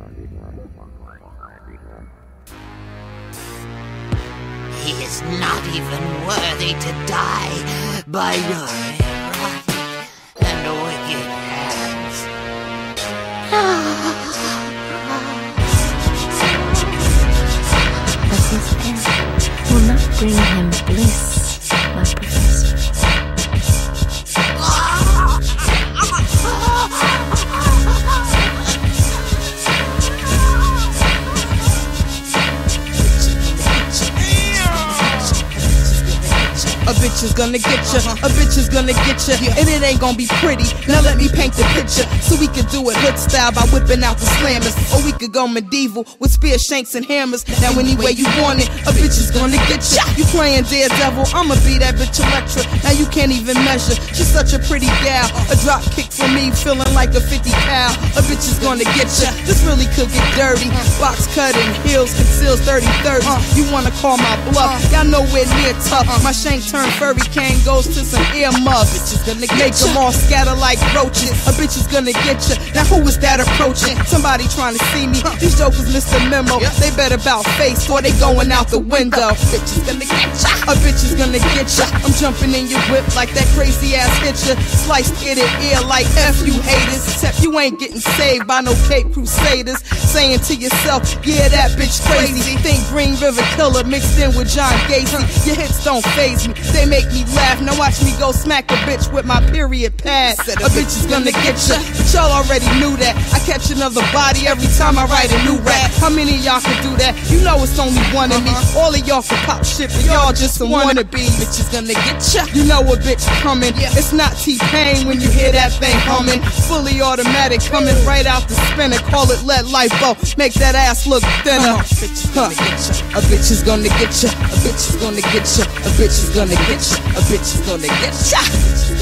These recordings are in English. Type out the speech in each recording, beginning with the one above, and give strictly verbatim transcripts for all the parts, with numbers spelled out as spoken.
He is not even worthy to die by your erotic and wicked hands. But his end will not bring him bliss, my professor. A bitch is gonna get ya, a bitch is gonna get ya, and it ain't gonna be pretty. Now let me paint the picture, so we could do it hood style by whipping out the slammers, or we could go medieval with spear shanks and hammers. Now any way you want it, a bitch is gonna get ya. You playing Daredevil, I'ma be that bitch Electra. Now you can't even measure, she's such a pretty gal. A drop kick from me, feeling like a fifty cal. A bitch is gonna get ya, this really could get dirty. Box cutting, heels conceals thirty thirty. You wanna call my bluff, y'all nowhere near tough. My shank turn furry cane goes to some earmuffs. Bitch is gonna make them all scatter like roaches. A bitch is gonna get ya. Now who is that approaching? Somebody trying to see me. These jokers missed the memo. They better bout face or they going out the window. Bitch is gonna get ya. A bitch is gonna get ya. I'm jumping in your whip like that crazy ass hitcher. Sliced in the ear like F you haters. Except you ain't getting saved by no Cape Crusaders. Saying to yourself, yeah, that bitch crazy. Think Green River Killer mixed in with John Gacy. Your hits don't faze me, they make me laugh. Now watch me go smack a bitch with my period pad. A bitch is gonna get ya, but y'all already knew that. I catch another body every time I write a new rap. How many of y'all can do that? You know it's only one of me. All of y'all can pop shit, but y'all just some wannabes. Bitch is gonna get ya. You know a bitch coming. It's not T-Pain when you hear that thing humming. Fully automatic, coming right out the spinner. Call it let life go, make that ass look thinner. Huh. A bitch is gonna get ya. A bitch is gonna get ya. A bitch is gonna get ya. A bitch is gonna get ya. A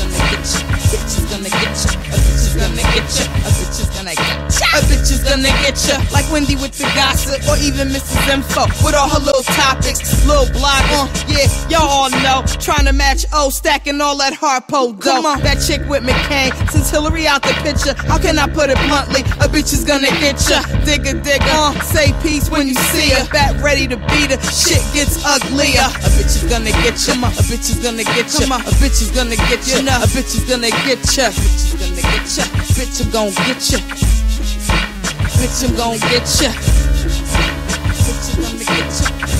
bitch is gonna get ya. A bitch is gonna get ya. A bitch is gonna get ya. A bitch is gonna get ya. Like Wendy with the gossip, or even Missus Info with all her little topics, little bloggers. Yeah, y'all all know. Trying to match O, stacking all that Harpo dough. Come on, that chick with McCain. Since Hillary out the picture, how can I put it bluntly? A bitch is gonna get ya. Digga, digga. Uh, say peace when you see her. Back ready to beat her. Shit gets uglier. A bitch is gonna get ya. A bitch is gonna get ya. A bitch is gonna get ya. A bitch is gonna get ya. A bitch is gonna get ya. Bitch, I'm gonna get ya. Bitch, I'm gonna get ya. Bitch, I'm gonna get ya.